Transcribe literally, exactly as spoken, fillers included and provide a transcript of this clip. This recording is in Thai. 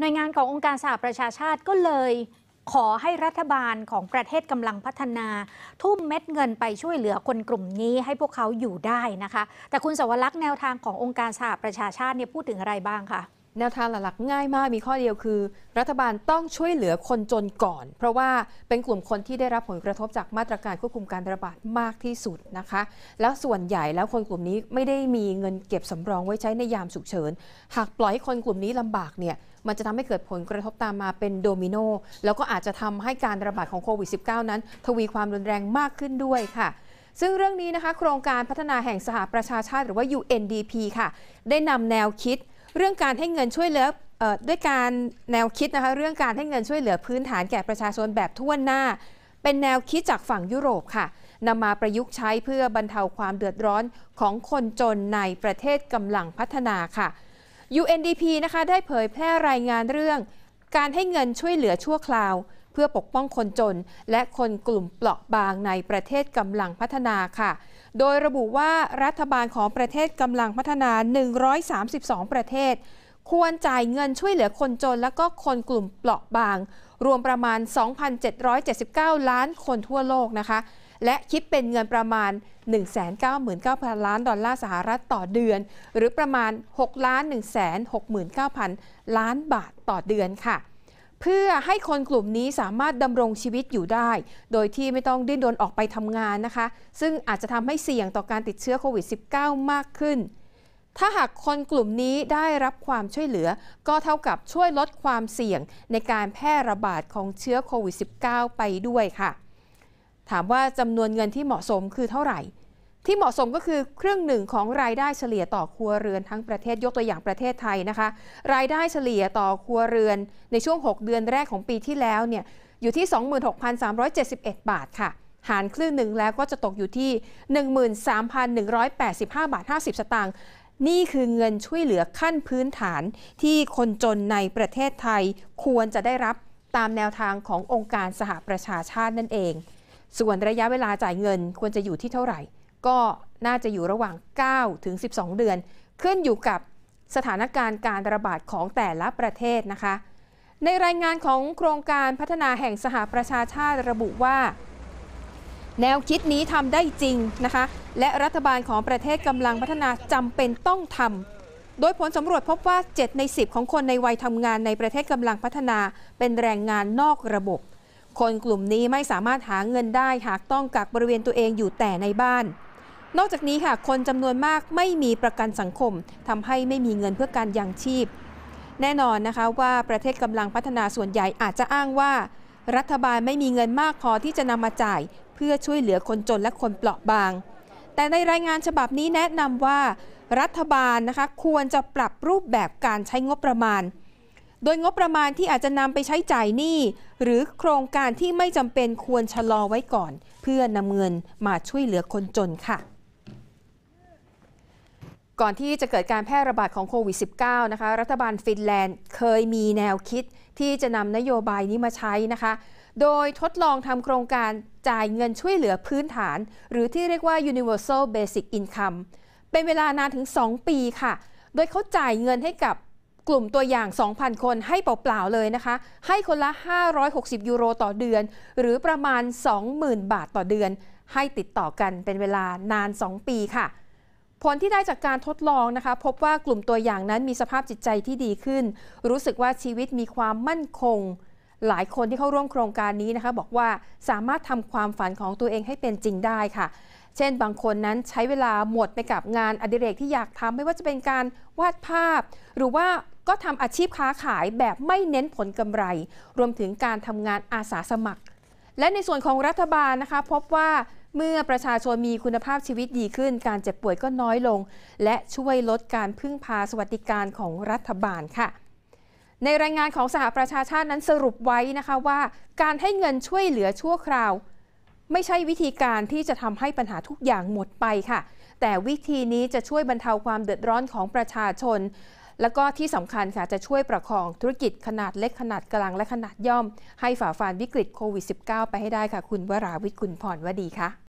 หน่วยงานขององค์การสหประชาชาติก็เลยขอให้รัฐบาลของประเทศกำลังพัฒนาทุ่มเม็ดเงินไปช่วยเหลือคนกลุ่มนี้ให้พวกเขาอยู่ได้นะคะแต่คุณสวรักษ์แนวทางขององค์การสหประชาชาติเนี่ยพูดถึงอะไรบ้างคะแนวทางหลักๆง่ายมากมีข้อเดียวคือรัฐบาลต้องช่วยเหลือคนจนก่อนเพราะว่าเป็นกลุ่มคนที่ได้รับผลกระทบจากมาตรการควบคุมการระบาดมากที่สุดนะคะแล้วส่วนใหญ่แล้วคนกลุ่มนี้ไม่ได้มีเงินเก็บสำรองไว้ใช้ในยามฉุกเฉินหากปล่อยให้คนกลุ่มนี้ลำบากเนี่ยมันจะทำให้เกิดผลกระทบตามมาเป็นโดมิโนแล้วก็อาจจะทำให้การระบาดของโควิด สิบเก้า นั้นทวีความรุนแรงมากขึ้นด้วยค่ะซึ่งเรื่องนี้นะคะโครงการพัฒนาแห่งสหประชาชาติหรือว่า ยู เอ็น ดี พี ค่ะได้นำแนวคิดเรื่องการให้เงินช่วยเหลือด้วยการแนวคิดนะคะเรื่องการให้เงินช่วยเหลือพื้นฐานแก่ประชาชนแบบทั่วหน้าเป็นแนวคิดจากฝั่งยุโรปค่ะนำมาประยุกต์ใช้เพื่อบรรเทาความเดือดร้อนของคนจนในประเทศกำลังพัฒนาค่ะ ยู เอ็น ดี พี นะคะได้เผยแพร่รายงานเรื่องการให้เงินช่วยเหลือชั่วคราวเพื่อปกป้องคนจนและคนกลุ่มเปราะบางในประเทศกำลังพัฒนาค่ะโดยระบุว่ารัฐบาลของประเทศกำลังพัฒนาหนึ่งร้อยสามสิบสองประเทศควรจ่ายเงินช่วยเหลือคนจนและก็คนกลุ่มเปราะบางรวมประมาณ สองพันเจ็ดร้อยเจ็ดสิบเก้า ล้านคนทั่วโลกนะคะและคิดเป็นเงินประมาณ หนึ่งแสนเก้าหมื่นเก้าพัน ล้านดอลลาร์สหรัฐต่อเดือนหรือประมาณ หกล้านหนึ่งแสนหกหมื่นเก้าพัน ล้านบาทต่อเดือนค่ะเพื่อให้คนกลุ่มนี้สามารถดำรงชีวิตอยู่ได้โดยที่ไม่ต้องดิ้นรนออกไปทำงานนะคะซึ่งอาจจะทำให้เสี่ยงต่อการติดเชื้อโควิด สิบเก้า มากขึ้นถ้าหากคนกลุ่มนี้ได้รับความช่วยเหลือก็เท่ากับช่วยลดความเสี่ยงในการแพร่ระบาดของเชื้อโควิด สิบเก้า ไปด้วยค่ะถามว่าจำนวนเงินที่เหมาะสมคือเท่าไหร่ที่เหมาะสมก็คือครึ่งหนึ่งของรายได้เฉลี่ยต่อครัวเรือนทั้งประเทศยกตัวอย่างประเทศไทยนะคะรายได้เฉลี่ยต่อครัวเรือนในช่วงหกเดือนแรกของปีที่แล้วเนี่ยอยู่ที่ สองหมื่นหกพันสามร้อยเจ็ดสิบเอ็ด บาทค่ะหารครึ่งหนึ่งแล้วก็จะตกอยู่ที่ หนึ่งหมื่นสามพันหนึ่งร้อยแปดสิบห้า บาท ห้าสิบ สตางค์นี่คือเงินช่วยเหลือขั้นพื้นฐานที่คนจนในประเทศไทยควรจะได้รับตามแนวทางขององค์การสหประชาชาตินั่นเองส่วนระยะเวลาจ่ายเงินควรจะอยู่ที่เท่าไหร่ก็น่าจะอยู่ระหว่าง เก้าถึงสิบสอง เดือนขึ้นอยู่กับสถานการณ์การระบาดของแต่ละประเทศนะคะในรายงานของโครงการพัฒนาแห่งสหประชาชาติระบุว่าแนวคิดนี้ทำได้จริงนะคะและรัฐบาลของประเทศกำลังพัฒนาจำเป็นต้องทำโดยผลสำรวจพบว่าเจ็ดในสิบของคนในวัยทำงานในประเทศกำลังพัฒนาเป็นแรงงานนอกระบบคนกลุ่มนี้ไม่สามารถหาเงินได้หากต้องกักบริเวณตัวเองอยู่แต่ในบ้านนอกจากนี้ค่ะคนจำนวนมากไม่มีประกันสังคมทำให้ไม่มีเงินเพื่อการยังชีพแน่นอนนะคะว่าประเทศกำลังพัฒนาส่วนใหญ่อาจจะอ้างว่ารัฐบาลไม่มีเงินมากพอที่จะนำมาจ่ายเพื่อช่วยเหลือคนจนและคนเปราะบางแต่ในรายงานฉบับนี้แนะนำว่ารัฐบาลนะคะควรจะปรับรูปแบบการใช้งบประมาณโดยงบประมาณที่อาจจะนำไปใช้จ่ายหนี้หรือโครงการที่ไม่จำเป็นควรชะลอไว้ก่อนเพื่อนำเงินมาช่วยเหลือคนจนค่ะก่อนที่จะเกิดการแพร่ระบาดของโควิด สิบเก้า นะคะรัฐบาลฟินแลนด์เคยมีแนวคิดที่จะนำนโยบายนี้มาใช้นะคะโดยทดลองทำโครงการจ่ายเงินช่วยเหลือพื้นฐานหรือที่เรียกว่า Universal Basic Income เป็นเวลานานถึงสองปีค่ะโดยเขาจ่ายเงินให้กับกลุ่มตัวอย่าง สองพัน คนให้เปล่าๆเลยนะคะให้คนละห้าร้อยหกสิบยูโรต่อเดือนหรือประมาณ สองหมื่น บาทต่อเดือนให้ติดต่อกันเป็นเวลานานสองปีค่ะผลที่ได้จากการทดลองนะคะพบว่ากลุ่มตัวอย่างนั้นมีสภาพจิตใจที่ดีขึ้นรู้สึกว่าชีวิตมีความมั่นคงหลายคนที่เข้าร่วมโครงการนี้นะคะบอกว่าสามารถทำความฝันของตัวเองให้เป็นจริงได้ค่ะเช่นบางคนนั้นใช้เวลาหมดไปกับงานอดิเรกที่อยากทำไม่ว่าจะเป็นการวาดภาพหรือว่าก็ทำอาชีพค้าขายแบบไม่เน้นผลกำไรรวมถึงการทำงานอาสาสมัครและในส่วนของรัฐบาลนะคะพบว่าเมื่อประชาชนมีคุณภาพชีวิตดีขึ้นการเจ็บป่วยก็น้อยลงและช่วยลดการพึ่งพาสวัสดิการของรัฐบาลค่ะในรายงานของสหประชาชาตินั้นสรุปไว้นะคะว่าการให้เงินช่วยเหลือชั่วคราวไม่ใช่วิธีการที่จะทำให้ปัญหาทุกอย่างหมดไปค่ะแต่วิธีนี้จะช่วยบรรเทาความเดือดร้อนของประชาชนแล้วก็ที่สำคัญค่ะจะช่วยประคองธุรกิจขนาดเล็กขนาดกลางและขนาดย่อมให้ฝ่าฟันวิกฤตโควิด สิบเก้า ไปให้ได้ค่ะคุณวราวิทย์ คุณพรวดีค่ะ